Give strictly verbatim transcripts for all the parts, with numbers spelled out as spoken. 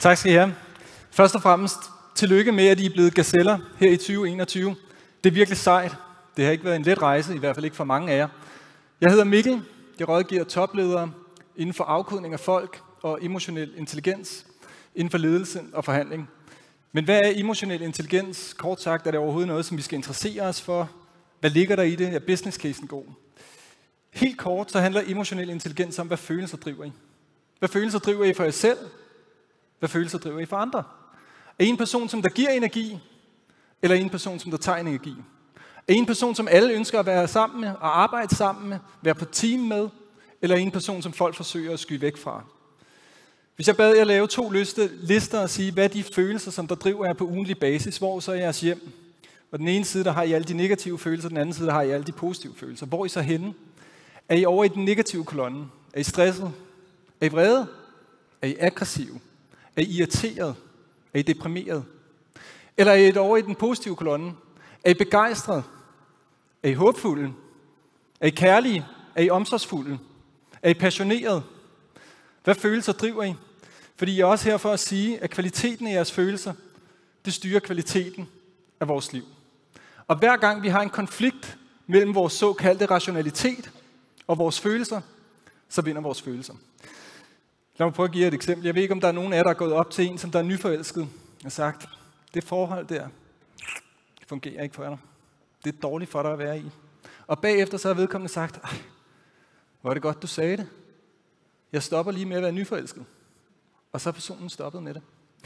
Tak skal I have. Først og fremmest tillykke med, at I er blevet gazeller her i tyve enogtyve. Det er virkelig sejt. Det har ikke været en let rejse, i hvert fald ikke for mange af jer. Jeg hedder Mikkel. Jeg rådgiver topledere inden for afkodning af folk og emotionel intelligens, inden for ledelse og forhandling. Men hvad er emotionel intelligens? Kort sagt, er det overhovedet noget, som vi skal interessere os for? Hvad ligger der i det? Er business casen god? Helt kort, så handler emotionel intelligens om, hvad følelser driver I. Hvad følelser driver I for jer selv? Hvad følelser driver I for andre? Er I en person, som der giver energi? Eller er I en person, som der tager energi? Er I en person, som alle ønsker at være sammen med og arbejde sammen med, være på team med? Eller er I en person, som folk forsøger at skyde væk fra? Hvis jeg bad jer lave to liste, lister og sige, hvad er de følelser, som der driver jer på ugentlig basis, hvor så er jeres hjem? Og den ene side, der har I alle de negative følelser, den anden side, der har I alle de positive følelser. Hvor er I så henne? Er I over i den negative kolonne? Er I stresset? Er I vrede? Er I aggressiv? Er I irriteret? Er I deprimeret? Eller er I over i den positive kolonne? Er I begejstret? Er I håbfulde? Er I kærlige? Er I omsorgsfulde? Er I passioneret? Hvad følelser driver I? Fordi jeg er også her for at sige, at kvaliteten af jeres følelser, det styrer kvaliteten af vores liv. Og hver gang vi har en konflikt mellem vores såkaldte rationalitet og vores følelser, så vinder vores følelser. Lad mig prøve at give jer et eksempel. Jeg ved ikke, om der er nogen af jer, der er gået op til en, som der er nyforelsket, og sagt, det forhold der, det fungerer ikke for dig. Det er dårligt for dig at være i. Og bagefter så har vedkommende sagt, hvor er det godt, du sagde det. Jeg stopper lige med at være nyforelsket. Og så er personen stoppet med det.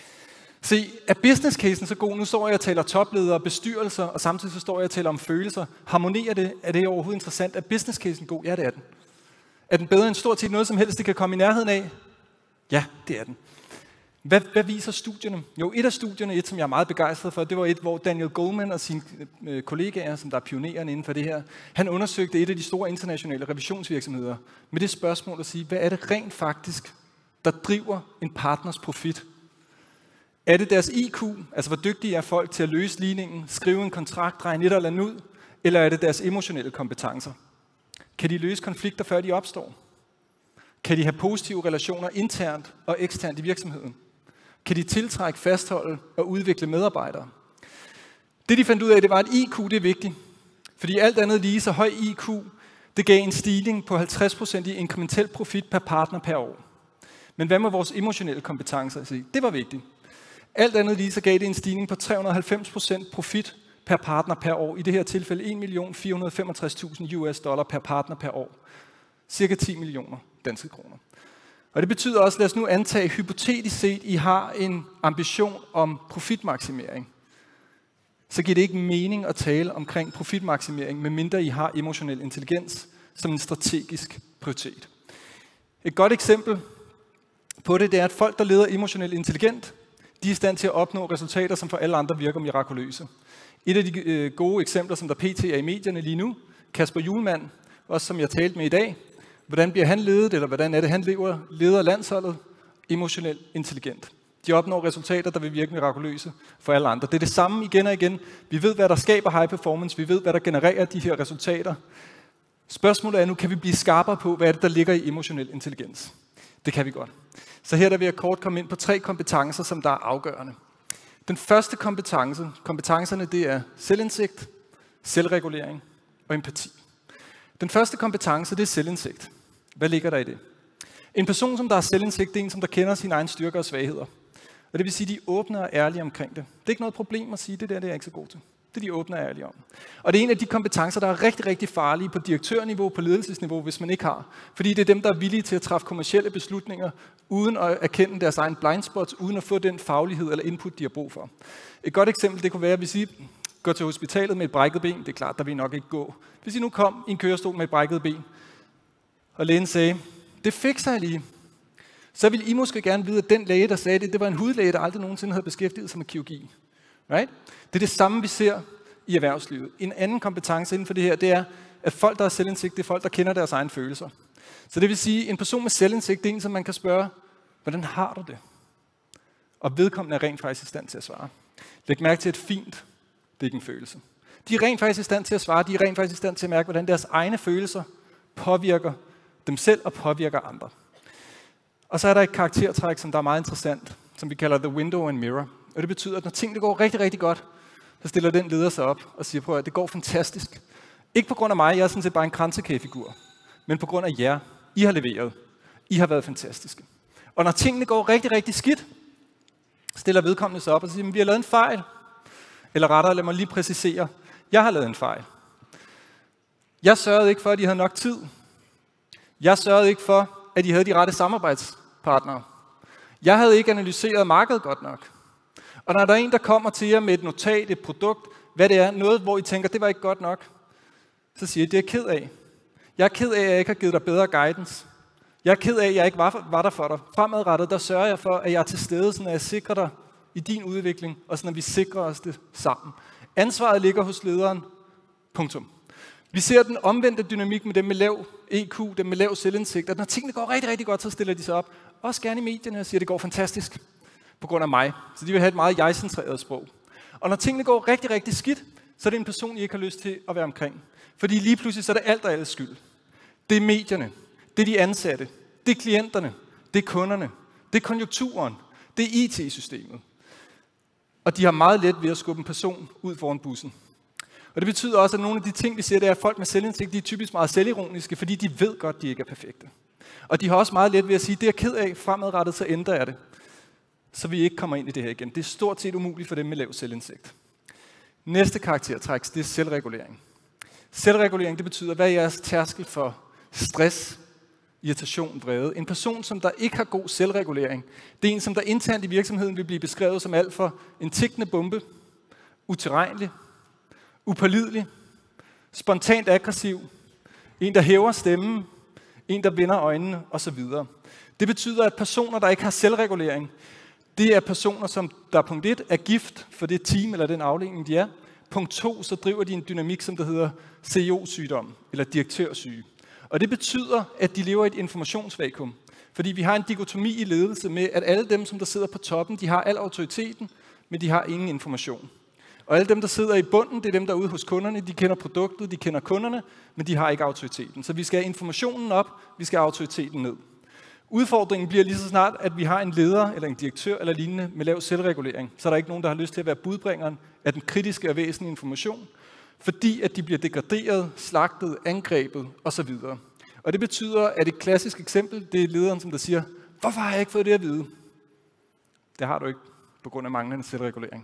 Se, er business casen så god? Nu står jeg og taler topledere og bestyrelser, og samtidig så står jeg og taler om følelser. Harmonerer det? Er det overhovedet interessant? Er business casen god? Ja, det er den. Er den bedre end stort set noget som helst, det kan komme i nærheden af? Ja, det er den. Hvad, hvad viser studierne? Jo, et af studierne, et som jeg er meget begejstret for, det var et, hvor Daniel Goleman og sine øh, kollegaer, som der er pionererne inden for det her, han undersøgte et af de store internationale revisionsvirksomheder med det spørgsmål at sige, hvad er det rent faktisk, der driver en partners profit? Er det deres I Q, altså hvor dygtige er folk til at løse ligningen, skrive en kontrakt, dreje net eller ud, eller er det deres emotionelle kompetencer? Kan de løse konflikter, før de opstår? Kan de have positive relationer internt og eksternt i virksomheden? Kan de tiltrække, fastholde og udvikle medarbejdere? Det de fandt ud af, det var, at I Q det er vigtigt. Fordi alt andet lige så høj I Q, det gav en stigning på halvtreds procent i inkrementel profit per partner per år. Men hvad med vores emotionelle kompetencer? Det var vigtigt. Alt andet lige så gav det en stigning på tre hundrede og halvfems procent profit per partner per år. I det her tilfælde en million fire hundrede og femogtres tusind U S dollar per partner per år. Cirka ti millioner danske kroner. Og det betyder også, lad os nu antage hypotetisk set, I har en ambition om profitmaksimering. Så giver det ikke mening at tale omkring profitmaksimering, medmindre I har emotionel intelligens som en strategisk prioritet. Et godt eksempel på det, det er, at folk, der leder emotionelt intelligent, de er i stand til at opnå resultater, som for alle andre virker mirakuløse. Et af de øh, gode eksempler, som der pt. Er i medierne lige nu, Kasper Hjulmand, også som jeg talte med i dag. Hvordan bliver han ledet, eller hvordan er det, han lever, leder landsholdet? Emotionelt intelligent. De opnår resultater, der vil virke mirakuløse for alle andre. Det er det samme igen og igen. Vi ved, hvad der skaber high performance. Vi ved, hvad der genererer de her resultater. Spørgsmålet er nu, kan vi blive skarpere på, hvad er det, der ligger i emotionel intelligens? Det kan vi godt. Så her der vil jeg kort komme ind på tre kompetencer, som der er afgørende. Den første kompetence, kompetencerne, det er selvindsigt, selvregulering og empati. Den første kompetence, det er selvindsigt. Hvad ligger der i det? En person, som der har selvindsigt, det er en, som der kender sine egne styrker og svagheder. Og det vil sige, at de er åbne og ærlige omkring det. Det er ikke noget problem at sige, det der det er jeg ikke så god til. Det er de åbne og ærlige om. Og det er en af de kompetencer, der er rigtig, rigtig farlige på direktørniveau, på ledelsesniveau, hvis man ikke har. Fordi det er dem, der er villige til at træffe kommercielle beslutninger, uden at erkende deres egen blindspots, uden at få den faglighed eller input, de har brug for. Et godt eksempel, det kunne være, hvis I går til hospitalet med et brækket ben. Det er klart, der vil I nok ikke gå. Hvis I nu kom i en kørestol med et brækket ben, og lægen sagde, det fikser jeg lige, så ville I måske gerne vide, at den læge, der sagde det, det var en hudlæge, der aldrig nogensinde havde beskæftiget sig med kirurgi. Right? Det er det samme, vi ser i erhvervslivet. En anden kompetence inden for det her, det er, at folk, der har selvindsigt, det er folk, der kender deres egne følelser. Så det vil sige, at en person med selvindsigt, det er en, som man kan spørge, hvordan har du det? Og vedkommende er rent faktisk i stand til at svare. Læg mærke til, at fint, det er ikke en følelse. De er rent faktisk i stand til at svare, de er rent faktisk i stand til at mærke, hvordan deres egne følelser påvirker dem selv og påvirker andre. Og så er der et karaktertræk, som der er meget interessant, som vi kalder the window and mirror. Og det betyder, at når tingene går rigtig, rigtig godt, så stiller den leder sig op og siger, prøv at det går fantastisk. Ikke på grund af mig, jeg er sådan set bare en kransekagefigur, men på grund af jer. I har leveret. I har været fantastiske. Og når tingene går rigtig, rigtig skidt, stiller vedkommende sig op og siger, at vi har lavet en fejl. Eller rettere, lad mig lige præcisere, jeg har lavet en fejl. Jeg sørgede ikke for, at I havde nok tid. Jeg sørgede ikke for, at I havde de rette samarbejdspartnere. Jeg havde ikke analyseret markedet godt nok. Og når der er en, der kommer til jer med et notat, et produkt, hvad det er, noget, hvor I tænker, det var ikke godt nok, så siger I, det er jeg ked af. Jeg er ked af, at jeg ikke har givet dig bedre guidance. Jeg er ked af, at jeg ikke var, var der for dig. Fremadrettet, der sørger jeg for, at jeg er til stede, så jeg sikrer dig i din udvikling, og så vi sikrer os det sammen. Ansvaret ligger hos lederen. Punktum. Vi ser den omvendte dynamik med dem med lav E Q, dem med lav selvindsigt, at når tingene går rigtig, rigtig godt, så stiller de sig op. Også gerne i medierne og siger, at det går fantastisk på grund af mig. Så de vil have et meget jeg-centreret sprog. Og når tingene går rigtig, rigtig skidt, så er det en person, I ikke har lyst til at være omkring. Fordi lige pludselig så er det alt og alles skyld. Det er medierne, det er de ansatte, det er klienterne, det er kunderne, det er konjunkturen, det er I T-systemet. Og de har meget let ved at skubbe en person ud foran bussen. Og det betyder også, at nogle af de ting, vi ser, det er, at folk med selvindsigt, de er typisk meget selvironiske, fordi de ved godt, de ikke er perfekte. Og de har også meget let ved at sige, det er jeg ked af, fremadrettet, så ændrer jeg det. Så vi ikke kommer ind i det her igen. Det er stort set umuligt for dem med lav selvindsigt. Næste karaktertræk, det er selvregulering. Selvregulering, det betyder, hvad er jeres tærskel for stress, irritation, vrede. En person, som der ikke har god selvregulering, det er en, som der internt i virksomheden vil blive beskrevet som alt for en tikkende bombe, utilregnelig, upålidelig, spontant aggressiv, en, der hæver stemmen, en, der vender øjnene osv. Det betyder, at personer, der ikke har selvregulering, det er personer, som der punkt et er gift for det team eller den afdeling, de er. Punkt to, så driver de en dynamik, som der hedder C E O-sygdom eller direktørsyge. Og det betyder, at de lever i et informationsvakuum. Fordi vi har en dikotomi i ledelse med, at alle dem, som der sidder på toppen, de har al autoriteten, men de har ingen information. Og alle dem, der sidder i bunden, det er dem, der er ude hos kunderne. De kender produktet, de kender kunderne, men de har ikke autoriteten. Så vi skal have informationen op, vi skal have autoriteten ned. Udfordringen bliver lige så snart, at vi har en leder eller en direktør eller lignende med lav selvregulering. Så er der ikke nogen, der har lyst til at være budbringeren af den kritiske og væsentlige information, fordi at de bliver degraderet, slagtet, angrebet osv. Og det betyder, at et klassisk eksempel, det er lederen, som der siger, hvorfor har jeg ikke fået det at vide? Det har du ikke, på grund af manglende selvregulering.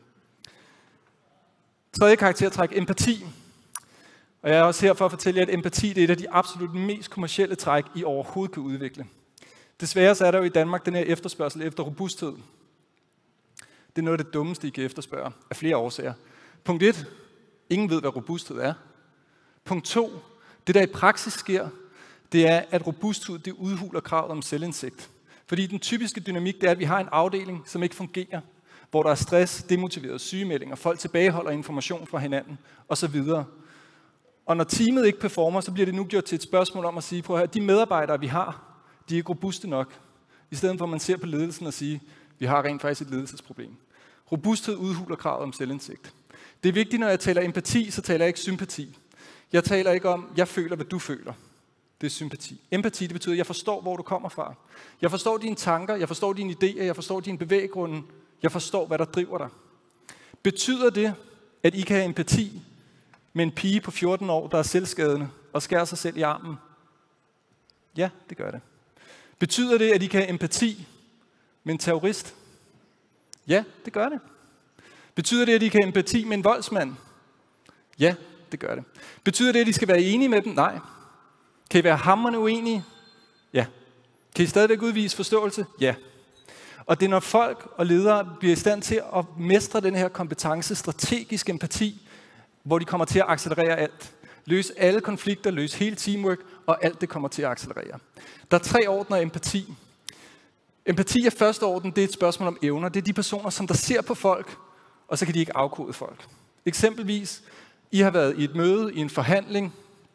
Tredje karaktertræk, empati. Og jeg er også her for at fortælle jer, at empati det er et af de absolut mest kommercielle træk, I overhovedet kan udvikle. Desværre så er der jo i Danmark den her efterspørgsel efter robusthed. Det er noget af det dummeste, I kan efterspørge, af flere årsager. Punkt et. Ingen ved, hvad robusthed er. Punkt to. Det, der i praksis sker, det er, at robusthed det udhuler kravet om selvindsigt. Fordi den typiske dynamik, det er, at vi har en afdeling, som ikke fungerer, hvor der er stress, demotiverede sygemeldinger, folk tilbageholder information fra hinanden osv. Og når teamet ikke performer, så bliver det nu gjort til et spørgsmål om at sige, prøv at høre, de medarbejdere, vi har, de er ikke robuste nok. I stedet for, at man ser på ledelsen og siger, vi har rent faktisk et ledelsesproblem. Robusthed udhuler kravet om selvindsigt. Det er vigtigt, når jeg taler empati, så taler jeg ikke sympati. Jeg taler ikke om, jeg føler, hvad du føler. Det er sympati. Empati, det betyder, at jeg forstår, hvor du kommer fra. Jeg forstår dine tanker, jeg forstår dine idéer, jeg forstår dine bevæggrunde. Jeg forstår, hvad der driver dig. Betyder det, at I kan have empati med en pige på fjorten år, der er selvskadende og skærer sig selv i armen? Ja, det gør det. Betyder det, at I kan have empati med en terrorist? Ja, det gør det. Betyder det, at I kan have empati med en voldsmand? Ja, det gør det. Betyder det, at I skal være enige med dem? Nej. Kan I være hamrende uenige? Ja. Kan I stadigvæk udvise forståelse? Ja. Og det er, når folk og ledere bliver i stand til at mestre den her kompetence, strategisk empati, hvor de kommer til at accelerere alt. Løse alle konflikter, løse hele teamwork, og alt det kommer til at accelerere. Der er tre ordner af empati. Empati er første orden, det er et spørgsmål om evner. Det er de personer, som der ser på folk, og så kan de ikke afkode folk. Eksempelvis, I har været i et møde, i en forhandling,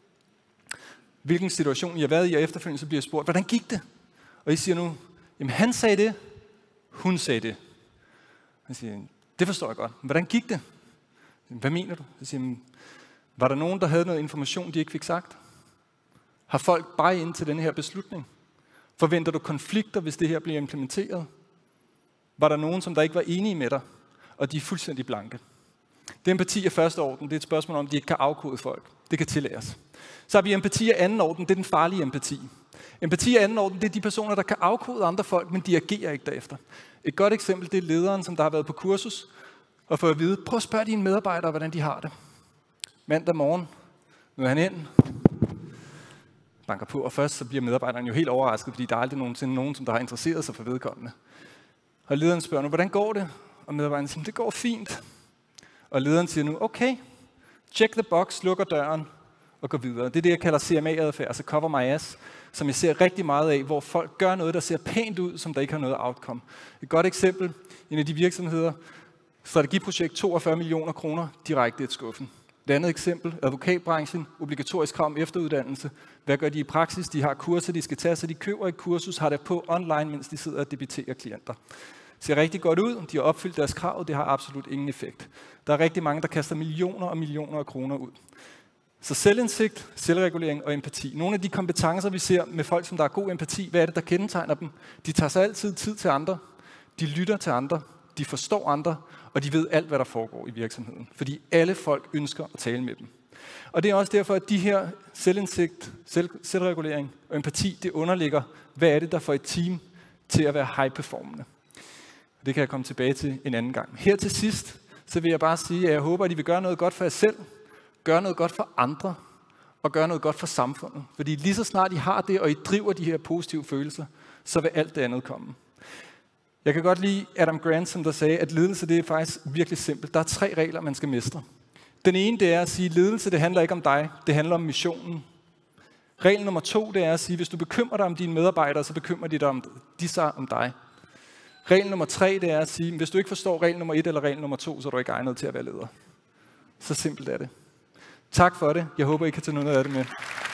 hvilken situation I har været i, og efterfølgende så bliver spurgt, hvordan gik det? Og I siger nu, jamen han sagde det, hun sagde det. Han siger, det forstår jeg godt. Hvordan gik det? Hvad mener du? Jeg siger, var der nogen, der havde noget information, de ikke fik sagt? Har folk bare ind til den her beslutning? Forventer du konflikter, hvis det her bliver implementeret? var der nogen, som der ikke var enige med dig, og de er fuldstændig blanke. Det empati er første orden. Det er et spørgsmål om, at de ikke kan afkode folk. Det kan tillæres. Så har vi empati af anden orden. Det er den farlige empati. Empati af anden orden, det er de personer, der kan afkode andre folk, men de agerer ikke derefter. Et godt eksempel, det er lederen, som der har været på kursus, og får at vide, prøv at spørge dine medarbejdere, hvordan de har det. Mandag morgen, nu er han ind, banker på, og først så bliver medarbejderen jo helt overrasket, fordi der er aldrig nogensinde nogen, som der har interesseret sig for vedkommende. Og lederen spørger nu, hvordan går det? Og medarbejderen siger, det går fint. Og lederen siger nu, okay, check the box, lukker døren og går videre. Det er det, jeg kalder C M A-adfærd, altså cover my ass, som jeg ser rigtig meget af, hvor folk gør noget, der ser pænt ud, som der ikke har noget outcome. Et godt eksempel, en af de virksomheder, strategiprojekt toogfyrre millioner kroner, direkte et skuffen. Et andet eksempel, advokatbranchen, obligatorisk krav om efteruddannelse. Hvad gør de i praksis? De har kurser, de skal tage, så de køber et kursus, har det på online, mens de sidder og debiterer klienter. Det ser rigtig godt ud, de har opfyldt deres krav, det har absolut ingen effekt. Der er rigtig mange, der kaster millioner og millioner af kroner ud. Så selvindsigt, selvregulering og empati. Nogle af de kompetencer, vi ser med folk, som der er god empati, hvad er det, der kendetegner dem? De tager sig altid tid til andre, de lytter til andre, de forstår andre, og de ved alt, hvad der foregår i virksomheden. Fordi alle folk ønsker at tale med dem. Og det er også derfor, at de her selvindsigt, selv, selvregulering og empati, det underligger, hvad er det, der får et team til at være high-performende. Det kan jeg komme tilbage til en anden gang. Her til sidst, så vil jeg bare sige, at jeg håber, at I vil gøre noget godt for jer selv, gøre noget godt for andre, og gøre noget godt for samfundet. Fordi lige så snart I har det, og I driver de her positive følelser, så vil alt det andet komme. Jeg kan godt lide Adam Grant, som der sagde, at ledelse det er faktisk virkelig simpelt. Der er tre regler, man skal mestre. Den ene, det er at sige, at ledelse det handler ikke om dig, det handler om missionen. Regel nummer to, det er at sige, at hvis du bekymrer dig om dine medarbejdere, så bekymrer de, dig om, de sig om dig. Regel nummer tre, det er at sige, at hvis du ikke forstår regel nummer et eller regel nummer to, så er du ikke egnet til at være leder. Så simpelt er det. Tak for det. Jeg håber, I kan tage noget af det med.